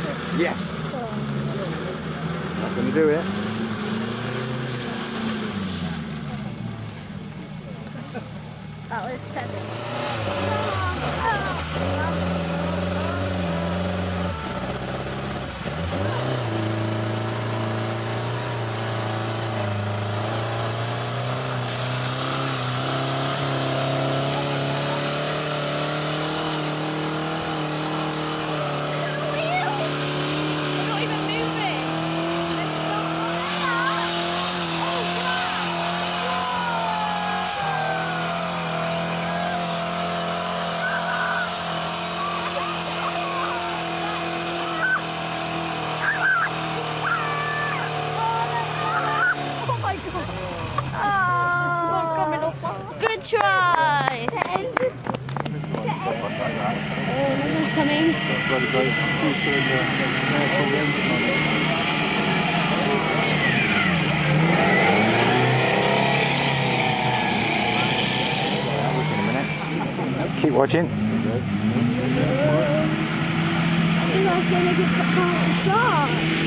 Yeah. Not going to do it. That was 7. Good try! Oh, nothing's coming. Keep watching. I think I was going to get the shot.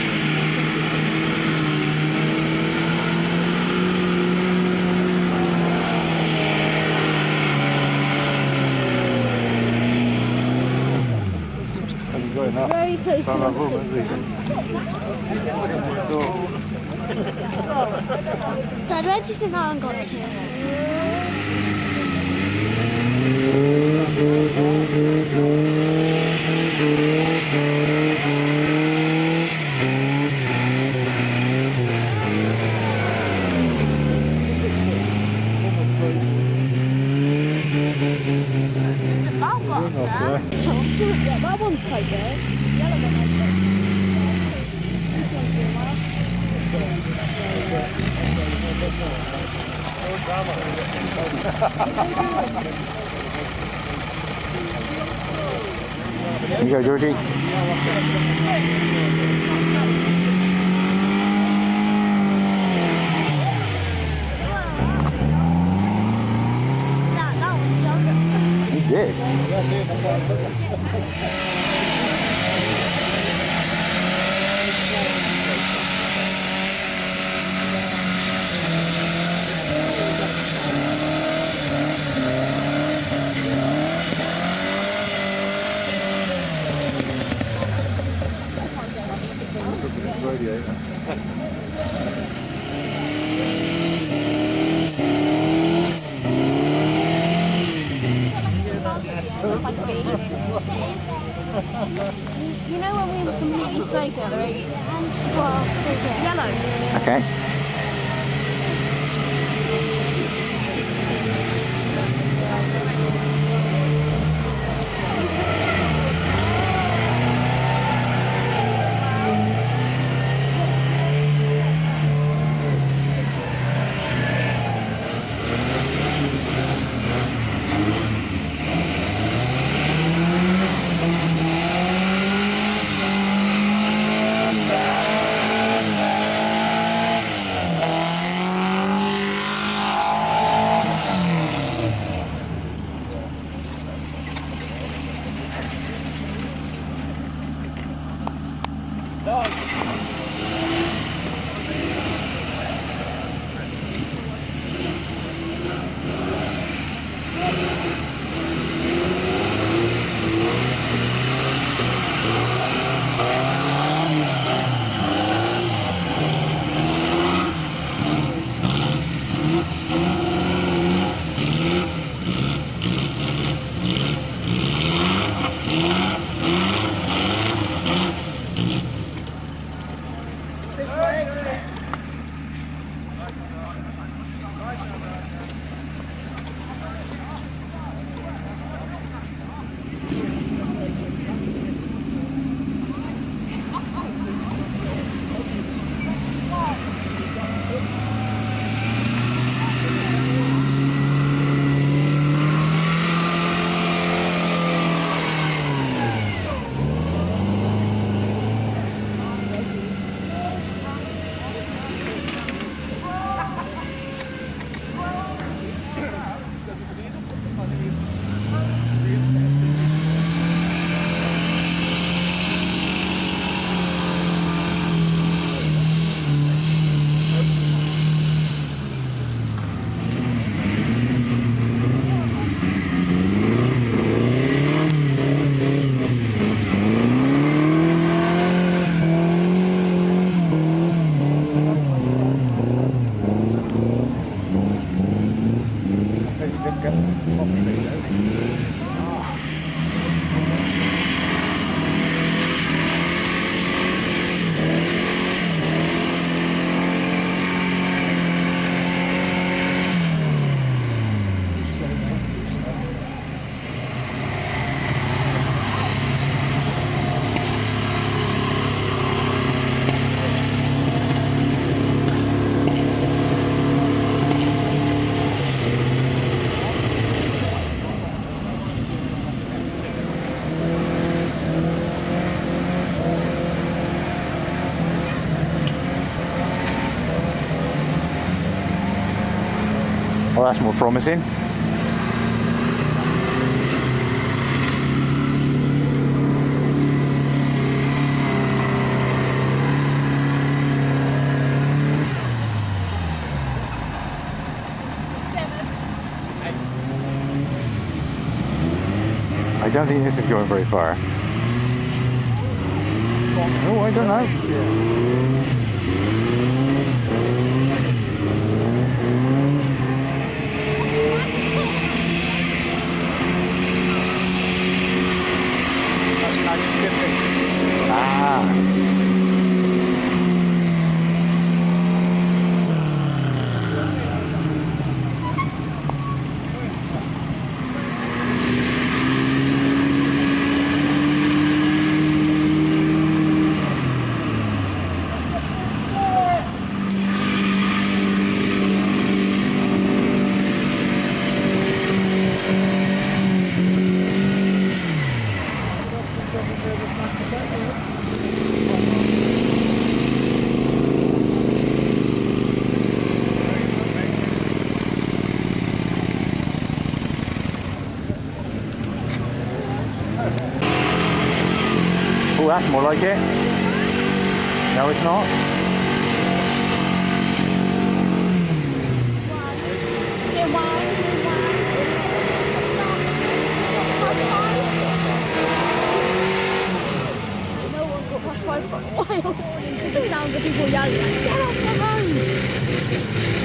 Very close to Dad, where do you think that one got to? Yeah, that one's quite good. The other one is good. This one's doing well. Here you go, Georgie. He did. You know when we were completely smoking at the radio? Well, yellow. Okay. Well, that's more promising. I don't think this is going very far. Oh, I don't know. Ah. Oh, that's more like it. No, it's not. No one got past 5 for a while. The sound of people yelling, get off the road!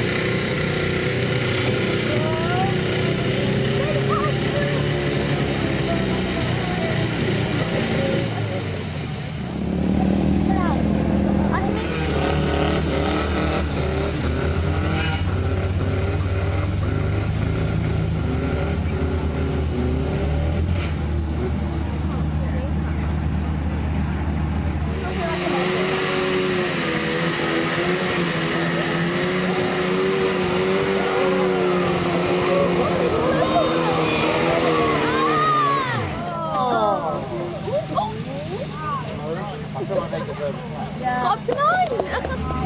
Got up to 9!